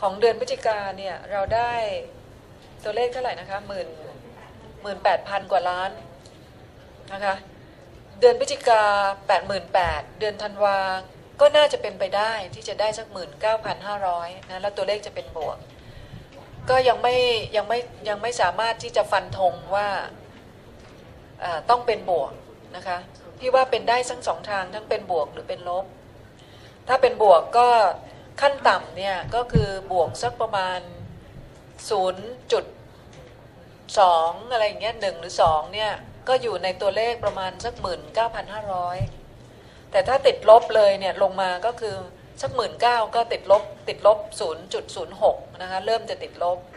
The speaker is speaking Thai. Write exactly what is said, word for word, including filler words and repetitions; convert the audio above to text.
ของเดือนพฤศจิกาเนี่ยเราได้ตัวเลขเท่าไหร่นะคะหมื่นหมื่นแปดพันกว่าล้านนะคะเดือนพฤศจิกาแปดหมื่นแปดเดือนธันวาก็น่าจะเป็นไปได้ที่จะได้สักหมื่นเก้าพันห้าร้อยนะแล้วตัวเลขจะเป็นบวกก็ยังไม่ยังไม่ยังไม่สามารถที่จะฟันธงว่าต้องเป็นบวกนะคะพี่ว่าเป็นได้ทั้งสองทางทั้งเป็นบวกหรือเป็นลบถ้าเป็นบวกก็ขั้นต่ำเนี่ยก็คือบวกสักประมาณ ศูนย์จุดสอง อะไรอย่างเงี้ยหนึ่งหรือสองเนี่ยก็อยู่ในตัวเลขประมาณสัก หนึ่งหมื่นเก้าพันห้าร้อย แต่ถ้าติดลบเลยเนี่ยลงมาก็คือสัก หนึ่งหมื่นเก้าพัน ก็ติดลบติดลบ ศูนย์จุดศูนย์หก นะคะเริ่มจะติดลบ